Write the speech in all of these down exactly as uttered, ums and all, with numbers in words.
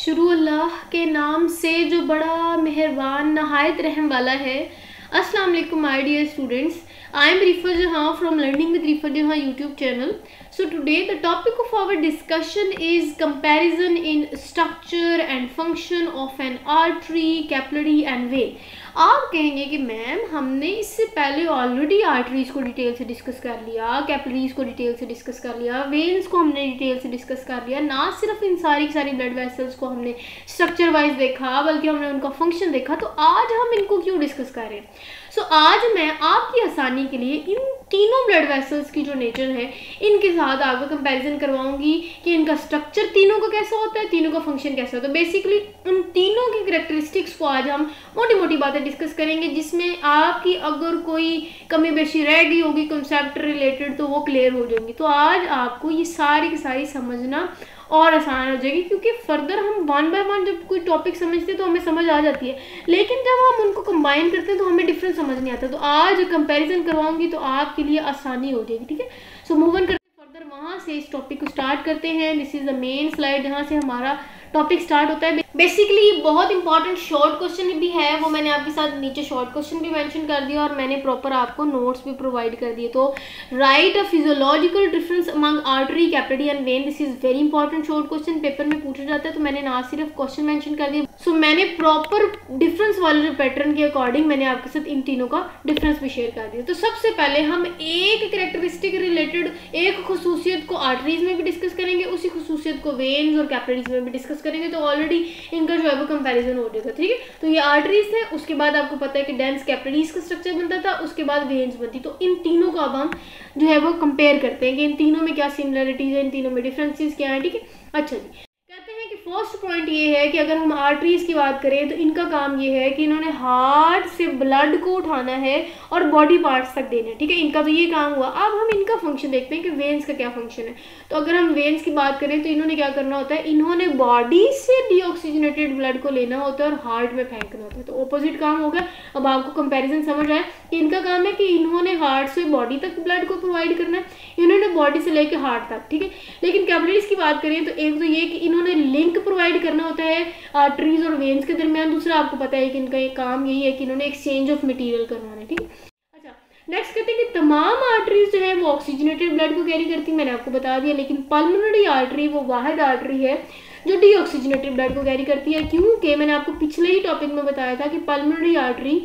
शुरू अल्लाह के नाम से जो बड़ा मेहरबान नहायत रहम वाला है। अस्सलाम वालेकुम my dear students, I am Rifa Jahan from learning with Rifa Jahan YouTube channel. So today the topic of our discussion is comparison in structure and function of an artery, capillary and vein. आप कहेंगे कि मैम हमने इससे पहले ऑलरेडी आर्टरीज को detail से discuss कर लिया, कैपिलरीज को डिटेल से डिस्कस कर लिया, वेन्स को हमने डिटेल से डिस्कस कर लिया. ना सिर्फ इन सारी सारी ब्लड वेसल्स को हमने स्ट्रक्चर वाइज देखा बल्कि हमने उनका फंक्शन देखा. तो आज हम इनको क्यों डिस्कस कर रहे हैं? सो so, आज मैं आपकी आसानी के लिए इन तीनों ब्लड वेसल्स की जो नेचर है इनके साथ आपका कंपैरिजन करवाऊंगी कि इनका स्ट्रक्चर तीनों का कैसा होता है, तीनों का फंक्शन कैसा होता है. बेसिकली उन तीनों की कैरेक्टरिस्टिक्स को आज हम मोटी मोटी बातें डिस्कस करेंगे, जिसमें आपकी अगर कोई कमी बेशी रह गई होगी कंसेप्ट रिलेटेड तो वो क्लियर हो जाएंगी. तो आज आपको ये सारी की सारी समझना और आसान हो जाएगी, क्योंकि फर्दर हम वन बाय वन जब कोई टॉपिक समझते हैं तो हमें समझ आ जाती है, लेकिन जब हम उनको कंबाइन करते हैं तो हमें डिफरेंस समझ नहीं आता. तो आज कंपैरिजन करवाऊंगी तो आपके लिए आसानी हो जाएगी. ठीक है, सो मूव ऑन करते हैं फर्दर, वहाँ से इस टॉपिक को स्टार्ट करते हैं. This is the main slide जहाँ से हमारा टॉपिक स्टार्ट होता है. बेसिकली ये बहुत इंपॉर्टेंट शॉर्ट क्वेश्चन भी है, वो मैंने आपके साथ नीचे शॉर्ट क्वेश्चन भी मेंशन कर दिया और मैंने प्रॉपर आपको नोट्स भी प्रोवाइड कर दिए. तो right a physiological difference among artery, capillary and vein. This is very important short question, paper में पूछा जाता है. तो मैंने ना सिर्फ क्वेश्चन मेंशन कर दिया, सो so, मैंने प्रॉपर डिफरेंस वाले जो पैटर्न के अकॉर्डिंग मैंने आपके साथ इन तीनों का डिफरेंस भी शेयर कर दिया. तो सबसे पहले हम एक कैरेक्टरिस्टिक रिलेटेड एक खसूसियत को आर्टरीज में भी डिस्कस करेंगे, उसी खसूसियत को वेन्स और कैपिलरीज में भी डिस्कस करेंगे. तो ऑलरेडी इनका जो है वो कंपैरिजन हो जाएगा. ठीक है, तो ये आर्टरीज थे, उसके बाद आपको पता है कि डेंस कैपिलरीज का स्ट्रक्चर बनता था, उसके बाद वेन्स बनती. तो इन तीनों को अब हम जो है वो कंपेयर करते हैं कि इन तीनों में क्या सिमिलरिटीज है, इन तीनों में डिफरेंसेस क्या है. ठीक है, अच्छा जी, कहते हैं कि फर्स्ट पॉइंट ये है कि अगर हम आर्टरीज की बात करें तो इनका काम ये है कि इन्होंने हार्ट से ब्लड को उठाना है और बॉडी पार्ट्स तक देना है. ठीक है, इनका तो ये काम हुआ. अब हम इनका फंक्शन देखते हैं कि वेन्स का क्या फंक्शन है. तो अगर हम वेन्स की बात करें तो इन्होंने क्या करना होता है, इन्होंने बॉडी से डीऑक्सीजनेटेड ब्लड को लेना होता है और हार्ट में फेंकना होता है. तो ऑपोजिट काम होगा. अब आपको कंपेरिजन समझ आए कि इनका काम है कि इन्होंने हार्ट से बॉडी तक ब्लड को प्रोवाइड करना है, इन्होंने बॉडी से लेकर हार्ट तक. ठीक है, लेकिन कैपिलरीज की बात करें तो एक तो ये कि इन्होंने लिंक प्रोवाइड करना होता है आर्टरीज और वेन्स के दरमियान. दूसरा आपको पता है कि इनका एक काम यही है कि इन्होंने एक्सचेंज ऑफ मटेरियल करवाना है. ठीक है, अच्छा नेक्स्ट कहते हैं कि तमाम आर्टरीज जो है वो ऑक्सीजनेटेड ब्लड को कैरी करती है, मैंने आपको बता दिया. लेकिन पल्मोनरी आर्टरी वो वाहिद आर्टरी है जो डीऑक्सीजनेटेड ब्लड को कैरी करती है, क्योंकि मैंने आपको पिछले ही टॉपिक में बताया था कि पल्मोनरी आर्टरी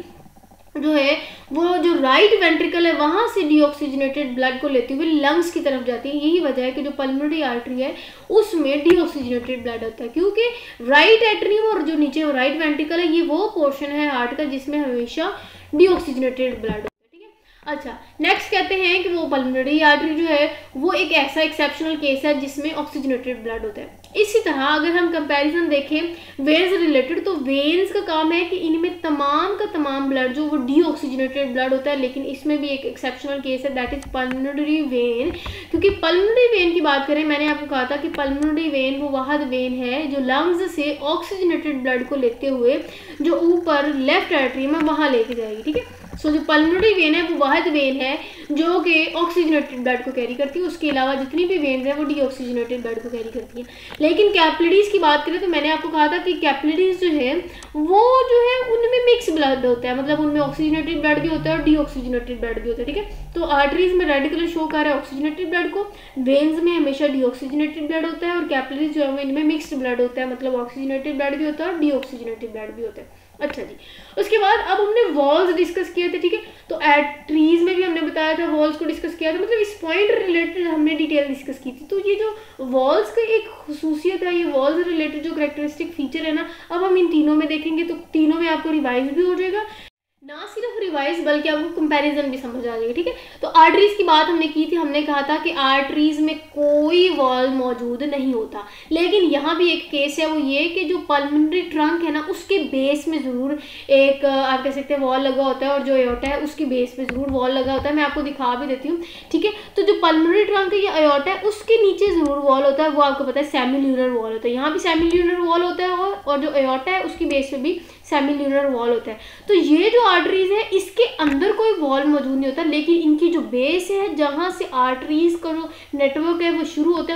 जो है वो जो राइट वेंट्रिकल है वहाँ से डीऑक्सीजनेटेड ब्लड को लेते हुए लंग्स की तरफ जाती है. यही वजह है कि जो पल्मोनरी आर्टरी है उसमें डीऑक्सीजनेटेड ब्लड होता है, क्योंकि राइट एट्रियम और जो नीचे राइट वेंट्रिकल है ये वो पोर्शन है हार्ट का जिसमें हमेशा डीऑक्सीजनेटेड ब्लड होता है. ठीक है, अच्छा नेक्स्ट कहते हैं कि वो पल्मोनरी आर्टरी जो है वो एक ऐसा एक्सेप्शनल केस है जिसमें ऑक्सीजनेटेड ब्लड होता है. इसी तरह अगर हम कंपैरिजन देखें वेन्स रिलेटेड तो वेन्स का काम है कि इनमें तमाम का तमाम ब्लड जो वो डीऑक्सीजनेटेड ब्लड होता है, लेकिन इसमें भी एक एक्सेप्शनल केस है, दैट इज पल्मोनरी वेन. क्योंकि पल्मोनरी वेन की बात करें, मैंने आपको कहा था कि पल्मोनरी वेन वो वाहद वेन है जो लंग्स से ऑक्सीजनेटेड ब्लड को लेते हुए जो ऊपर लेफ्ट एट्रियम है वहाँ लेके जाएगी. ठीक है, सो so, जो पल्मोनरी वेन है वो वाहिद वेन है जो कि ऑक्सीजनेटेड ब्लड को कैरी करती है. उसके अलावा जितनी भी वेन्स हैं वो डीऑक्सीजनेटेड ब्लड को कैरी करती हैं. लेकिन कैपिलरीज की बात करें तो मैंने आपको कहा था कि कैपिलरीज जो है वो जो है उनमें मिक्स ब्लड होता है, मतलब उनमें ऑक्सीजनेटेड ब्लड भी होता है और डीऑक्सीजनेटेड ब्लड भी होता है. ठीक है, तो आर्टरीज में रेड कलर शो कर रहा है ऑक्सीजनेटेड ब्लड को, वेन्स में हमेशा डीऑक्सीजनेटेड ब्लड होता है और कैपिलरीज जो है इनमें मिक्सड ब्लड होता है, मतलब ऑक्सीजनेटेड ब्लड भी होता है और डीऑक्सीजनेटेड ब्लड भी होता है. अच्छा जी, उसके बाद अब हमने वॉल्स डिस्कस किए थे. ठीक है, तो एट्रीज में भी हमने बताया था वॉल्स को डिस्कस किया था, मतलब इस पॉइंट रिलेटेड हमने डिटेल डिस्कस की थी. तो ये जो वॉल्स का एक खसूसियत है, ये वॉल्स रिलेटेड जो कैरेक्टरिस्टिक फीचर है ना, अब हम इन तीनों में देखेंगे तो तीनों में आपको रिवाइज भी हो जाएगा, ना सिर्फ रिवाइज बल्कि आपको कंपैरिजन भी समझ आ जाएगा. ठीक है, तो आर्टरीज की बात हमने की थी, हमने कहा था कि आर्टरीज में कोई वॉल मौजूद नहीं होता, लेकिन यहाँ भी एक केस है, वो ये कि जो पल्मोनरी ट्रंक है ना उसके बेस में ज़रूर एक आप कह सकते हैं वॉल लगा होता है और जो एयोर्टा है उसकी बेस पे ज़रूर वॉल लगा होता है. मैं आपको दिखा भी देती हूँ. ठीक है, तो जो पल्मोनरी ट्रंक है या एयोर्टा है उसके नीचे ज़रूर वॉल होता है, वो आपको पता है सेमील्यूनर वॉल होता है. यहाँ भी सेमील्यूनर वॉल होता है और, और जो एयोर्टा है उसकी बेस पे भी सेमील्यूनर वॉल होता है. तो ये जो आर्टरीज है इसके अंदर कोई वॉल मौजूद नहीं होता, लेकिन इनकी जो बेस है जहाँ से आर्टरीज का जो नेटवर्क है वो शुरू होता है, उनकी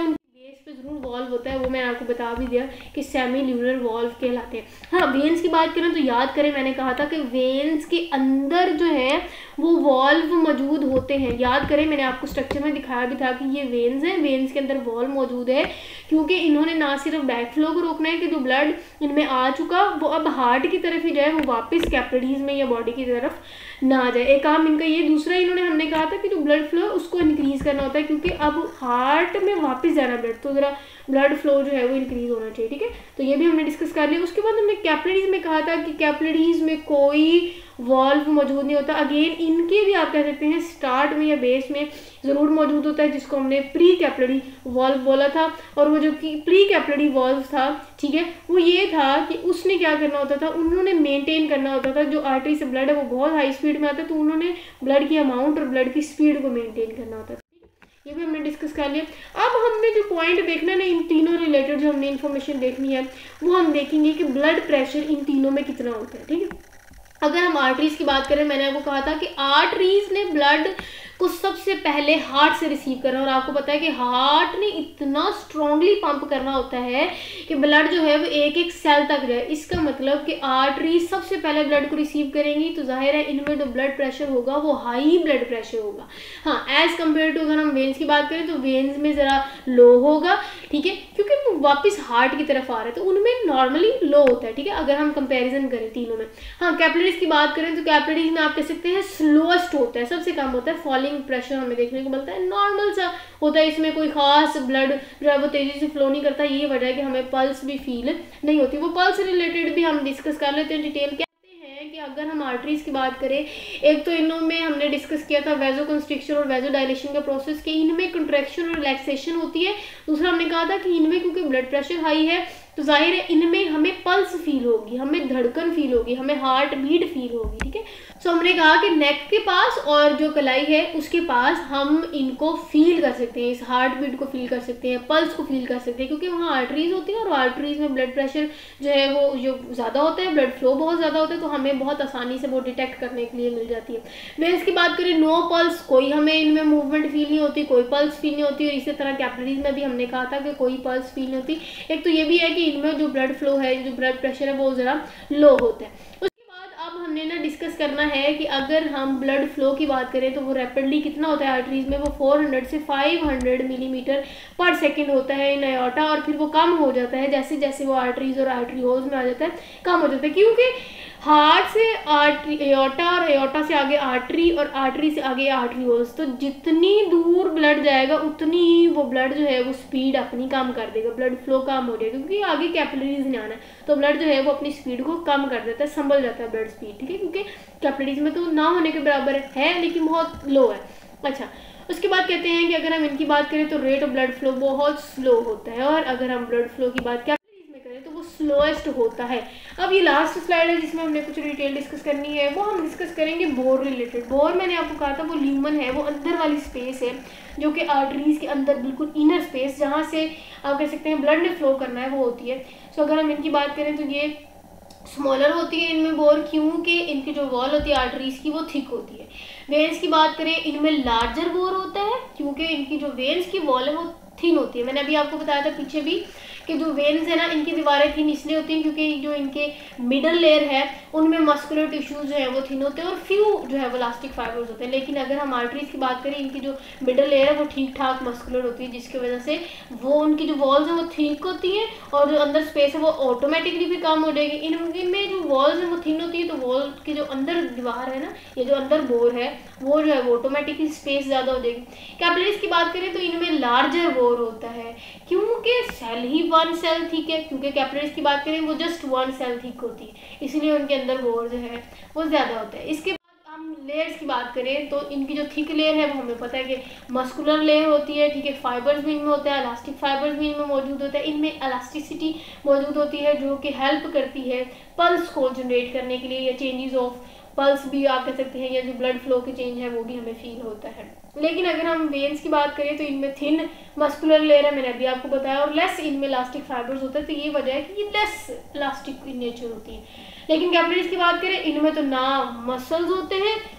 बेस पे जरूर वॉल्व होता है, वो मैंने आपको बता भी दिया कि सेमी ल्यूनर वॉल्व कहलाते हैं। हाँ, वेन्स की बात करें तो याद करें मैंने कहा था कि वेन्स के अंदर जो है वो वॉल्व मौजूद होते हैं। याद करें मैंने आपको स्ट्रक्चर में दिखाया भी था कि ये वेन्स हैं, वेन्स के अंदर वॉल्व मौजूद है, क्योंकि इन्होंने ना सिर्फ बैक फ्लो को रोकना है कि जो ब्लड इनमें आ चुका वो अब हार्ट की तरफ ही जाए, वो वापस कैपिलरीज में या बॉडी की तरफ ना आ जाए। एक काम इनका ये। दूसरा इन्होंने हमने कहा था कि जो ब्लड फ्लो है उसको इंक्रीज करना होता है, क्योंकि अब हार्ट में वापस जाना ब्लड, तो जरा ब्लड फ्लो जो है वो इंक्रीज होना चाहिए। ठीक है, तो ये भी हमने डिस्कस कर लिया। उसके बाद हमने कैपिलरीज में कहा था कि कैपिलरीज में कोई वॉल्व मौजूद नहीं होता। अगेन इनके भी आप कह सकते हैं स्टार्ट में या बेस में ज़रूर मौजूद होता है, जिसको हमने प्री कैपिलरी वॉल्व बोला था। और वो जो कि प्री कैपिलरी वॉल्व था, ठीक है, वो ये था कि उसने क्या करना होता था, उन्होंने मेंटेन करना होता था, जो आर्टरी से ब्लड है वो बहुत हाई स्पीड में आता है, तो उन्होंने ब्लड की अमाउंट और ब्लड की स्पीड को मेंटेन करना होता है। ये भी हमने डिस्कस कर लिया। अब हमने जो पॉइंट देखना है ना, इन तीनों रिलेटेड जो हमने इन्फॉर्मेशन देखनी है वो हम देखेंगे कि ब्लड प्रेशर इन तीनों में कितना होता है। ठीक है, अगर हम आर्टरीज की बात करें, मैंने आपको कहा था कि आर्टरीज ने ब्लड को सबसे पहले हार्ट से रिसीव करना, और आपको पता है कि हार्ट ने इतना स्ट्रांगली पंप करना होता है कि ब्लड जो है वो एक एक सेल तक जाए। इसका मतलब कि आर्टरीज सबसे पहले ब्लड को रिसीव करेंगी, तो जाहिर है इनमें जो ब्लड प्रेशर होगा वो हाई ब्लड प्रेशर होगा। हाँ, एज कम्पेयर टू अगर हम वेन्स की बात करें तो वेन्स में ज़रा लो होगा, ठीक है, क्योंकि वो वापस हार्ट की तरफ आ रहे हैं, तो उनमें नॉर्मली लो होता है। ठीक है, अगर हम कंपेरिजन करें तीनों में। हाँ, कैपिलरीज की बात करें तो कैपिलरीज में आप कह सकते हैं स्लोएस्ट होता है, सबसे कम होता है, फॉलिंग प्रेशर हमें देखने को मिलता है, नॉर्मल सा होता है, इसमें कोई खास ब्लड जो है वो तेजी से फ्लो नहीं करता। ये वजह है कि हमें पल्स भी फील नहीं होती। वो पल्स रिलेटेड भी हम डिस्कस कर लेते हैं डिटेल। कहते हैं कि अगर हम आर्टरीज की बात करें, एक तो इनों में हमने डिस्कस किया था वेजो कंस्ट्रिक्शन और वेजो डायलेशन का प्रोसेस, कि इनमें कंट्रैक्शन और रिलैक्सेशन होती है। दूसरा हमने कहा था कि इनमें क्योंकि ब्लड प्रेशर हाई है तो जाहिर है इनमें हमें पल्स फील होगी, हमें धड़कन फील होगी, हमें हार्ट बीट फील होगी। ठीक है, सो हमने कहा कि नेक के पास और जो कलाई है उसके पास हम इनको फील कर सकते हैं, इस हार्ट बीट को फील कर सकते हैं, पल्स को फील कर सकते हैं, क्योंकि वहाँ आर्टरीज होती है और आर्टरीज में ब्लड प्रेशर जो है वो जो ज़्यादा होता है, ब्लड फ्लो बहुत ज़्यादा होता है, तो हमें बहुत आसानी से वो डिटेक्ट करने के लिए मिल जाती है। वेन्स की बात करें, नो पल्स, कोई हमें इनमें मूवमेंट फील नहीं होती, कोई पल्स फील नहीं होती। और इसी तरह कैपिलरीज में भी हमने कहा था कि कोई पल्स फील नहीं होती। एक तो ये भी है कि इनमें जो ब्लड फ्लो है, जो ब्लड प्रेशर है वो ज़रा लो होता है। उसके बाद अब हमने ना डिस्कस करना है कि अगर हम ब्लड फ्लो की बात करें तो वो रैपिडली कितना होता है आर्टरीज में, वो चार सौ से पाँच सौ मिलीमीटर पर सेकंड होता है इन एओर्टा, और फिर वो कम हो जाता है जैसे जैसे वो आर्टरीज और आर्टरीओल्स में आ जाता है, कम हो जाता है, क्योंकि हार्ट से आर्टरी एओर्टा और एओर्टा से आगे आर्टरी और आर्टरी से आगे आर्टरीओल्स, तो जितनी दूर ब्लड जाएगा उतनी ही वो ब्लड जो है वो स्पीड अपनी कम कर देगा, ब्लड फ्लो कम हो जाएगा, क्योंकि आगे कैपिलरीज नहीं आना है, तो ब्लड जो है वो अपनी स्पीड को कम कर देता है, संभल जाता है ब्लड स्पीड। ठीक है, क्योंकि कैपिलरीज में तो ना होने के बराबर है लेकिन बहुत लो है। अच्छा, उसके बाद कहते हैं कि अगर हम इनकी बात करें तो रेट ऑफ ब्लड फ्लो बहुत स्लो होता है, और अगर हम ब्लड फ्लो की बात कैपिलरीज में करें तो वो स्लोएस्ट होता है। अब ये लास्ट स्लाइड है जिसमें हमने कुछ डिटेल डिस्कस करनी है, वो हम डिस्कस करेंगे बोर रिलेटेड। बोर मैंने आपको कहा था वो ल्यूमन है, वो अंदर वाली स्पेस है जो कि आर्टरीज के अंदर बिल्कुल इनर स्पेस जहाँ से आप कह सकते हैं ब्लड ने फ्लो करना है वो होती है। सो अगर हम इनकी बात करें तो ये स्मॉलर होती है इनमें बोर, क्योंकि इनकी जो वॉल होती है आर्टरीज की वो थिक होती है। वेन्स की बात करें, इनमें लार्जर बोर होता है क्योंकि इनकी जो वेन्स की वॉल है वो थिन होती है। मैंने अभी आपको बताया था पीछे भी कि जो वेन्स है ना इनकी दीवारें थिन इसलिए होती हैं क्योंकि जो इनके मिडल लेयर है उनमें मस्कुलर टिश्यूज जो है वो थिन होते हैं और फ्यू जो है वो इलास्टिक फाइबर्स होते हैं। लेकिन अगर हम आर्टरीज की बात करें, इनकी जो मिडल लेयर है वो ठीक ठाक मस्कुलर होती है, जिसकी वजह से वो उनकी जो वॉल्स हैं वो थिक होती हैं और जो अंदर स्पेस है वो ऑटोमेटिकली भी कम हो जाएगी। इनमें जो वॉल्स हैं वो थिन होती है, तो वॉल की जो अंदर दीवार है ना, ये जो अंदर बोर है वो जो है वो ऑटोमेटिकली स्पेस ज़्यादा हो जाएगी। कैपिलरीज की बात करें तो इनमें लार्जर बोर होता है क्योंकि सेल ही वन सेल ठीक है, क्योंकि कैपिलरीज की बात करें वो जस्ट वन सेल थिक होती है, इसलिए उनके अंदर बोर जो है वो ज़्यादा होता है। इसके बाद हम लेयर्स की बात करें तो इनकी जो थिक लेयर है वो हमें पता है कि मस्कुलर लेयर होती है, ठीक है, फाइबर्स भी इनमें होता है, इलास्टिक फाइबर्स भी इनमें मौजूद होता है, इनमें इलास्टिसिटी मौजूद होती है जो कि हेल्प करती है पल्स को जनरेट करने के लिए, या चेंजेस ऑफ पल्स भी आप कह सकते हैं, या जो ब्लड फ्लो के चेंज है वो भी हमें फील होता है। लेकिन अगर हम वेन्स की बात करें तो इनमें थिन मस्कुलर लेयर है, मैंने अभी आपको बताया, और लेस इनमें इलास्टिक फाइबर्स होता है, तो ये वजह है कि ये लेस इलास्टिक इन नेचर होती है। लेकिन कैपिलरीज की बात करें, इनमें तो ना मसल्स होते हैं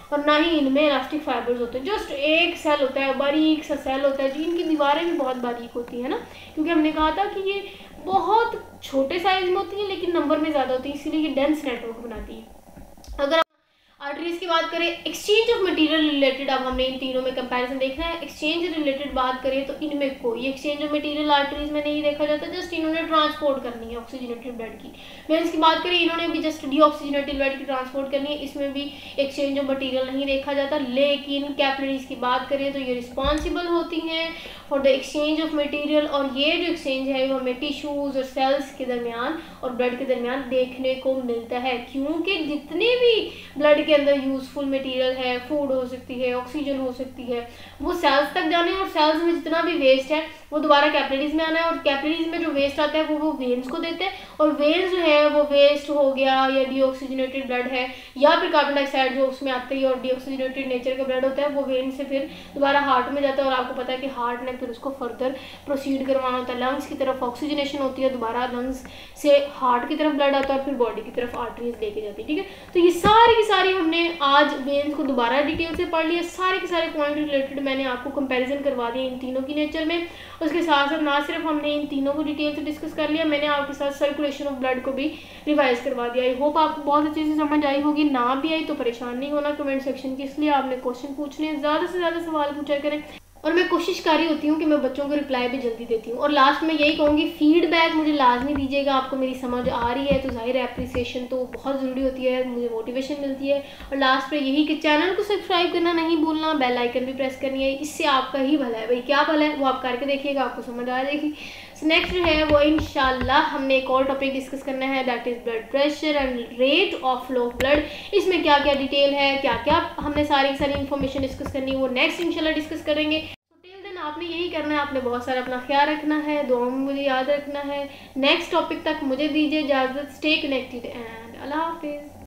और ना ही इनमें इलास्टिक फाइबर्स होते हैं। जस्ट एक सेल होता है, बारीक सा सेल होता है, जो इनकी दीवारें भी बहुत बारीक होती है ना, क्योंकि हमने कहा था कि ये बहुत छोटे साइज में होती है लेकिन नंबर में ज़्यादा होती है, इसीलिए ये डेंस नेटवर्क बनाती है। अगर आर्टरीज की बात करें, एक्सचेंज ऑफ मटेरियल रिलेटेड, अब हमने इन तीनों में कंपैरिजन देखना है। एक्सचेंज रिलेटेड बात करें तो इनमें कोई एक्सचेंज ऑफ मटेरियल आर्टरीज में नहीं देखा जाता, जस्ट इन्होंने ट्रांसपोर्ट करनी है ऑक्सीजनेटेड ब्लड की। वेन्स की बात करें, इन्होंने भी जस्ट डीऑक्सीजनेटेड ब्लड की ट्रांसपोर्ट करनी है, इसमें भी एक्सचेंज ऑफ मटीरियल नहीं देखा जाता। लेकिन कैपिलरीज की बात करें तो ये रिस्पॉन्सिबल होती हैं for the exchange of material, और ये जो एक्सचेंज है वो हमें टिश्यूज और सेल्स के दरमियान और ब्लड के दरमियान देखने को मिलता है, क्योंकि जितने भी ब्लड के अंदर यूजफुल मटेरियल है, फूड हो सकती है, ऑक्सीजन हो सकती है, वो सेल्स तक जाने, और सेल्स में जितना भी वेस्ट है वो दोबारा कैपिलरीज में आना है, और कैपिलरीज में जो वेस्ट आता है वो वो वेन्स को देते हैं, और वेन्स जो है वो वेस्ट हो गया या डीऑक्सीजनेटेड ब्लड है या फिर कार्बन डाइऑक्साइड जो उसमें आती है और डीऑक्सीजनेटेड नेचर का ब्लड होता है, वो वेन से फिर दोबारा हार्ट में जाता है। और आपको पता है कि हार्ट ने फिर उसको फर्दर प्रोसीड करवाना होता है, लंग्स की तरफ ऑक्सीजनेशन होती है, दोबारा लंग्स से हार्ट की तरफ ब्लड आता है और फिर बॉडी की तरफ आर्टरीज लेके जाती है। ठीक है, तो ये सारी की सारी हमने आज वेन्स को दोबारा डिटेल से पढ़ लिया, सारे के सारे पॉइंट रिलेटेड मैंने आपको कंपैरिजन करवा दिया इन तीनों की नेचर में। उसके साथ साथ ना सिर्फ हमने इन तीनों को डिटेल से डिस्कस कर लिया, मैंने आपके साथ सर्कुलेशन ऑफ ब्लड को भी रिवाइज करवा दिया। आई होप आपको बहुत अच्छे से समझ आई होगी, ना भी आई तो परेशान नहीं होना कमेंट सेक्शन की, इसलिए आपने क्वेश्चन पूछने, ज़्यादा से ज़्यादा सवाल पूछा करें, और मैं कोशिश कर रही होती हूँ कि मैं बच्चों को रिप्लाई भी जल्दी देती हूँ। और लास्ट में यही कहूँगी, फीडबैक मुझे लाजमी दीजिएगा, आपको मेरी समझ आ रही है तो जाहिर है अप्रिसिएशन तो बहुत ज़रूरी होती है, मुझे मोटिवेशन मिलती है। और लास्ट में यही कि चैनल को सब्सक्राइब करना नहीं भूलना, बेल आइकन भी प्रेस करनी है, इससे आपका ही भला है। भाई क्या भला है वो आप करके देखिएगा, आपको समझ आ जाएगी। सो नेक्स्ट जो है वो इंशाल्लाह हमने एक और टॉपिक डिस्कस करना है, that is blood pressure and rate of flow of blood. इसमें क्या क्या डिटेल है, क्या क्या हमने सारी सारी इन्फॉर्मेशन डिस्कस करनी है, वो नेक्स्ट इंशाल्लाह डिस्कस करेंगे। आपने यही करना है, आपने बहुत सारा अपना ख्याल रखना है, दुआओं में मुझे याद रखना है। नेक्स्ट टॉपिक तक मुझे दीजिए इजाज़त, स्टे कनेक्टेड एंड अल्लाह हाफिज़।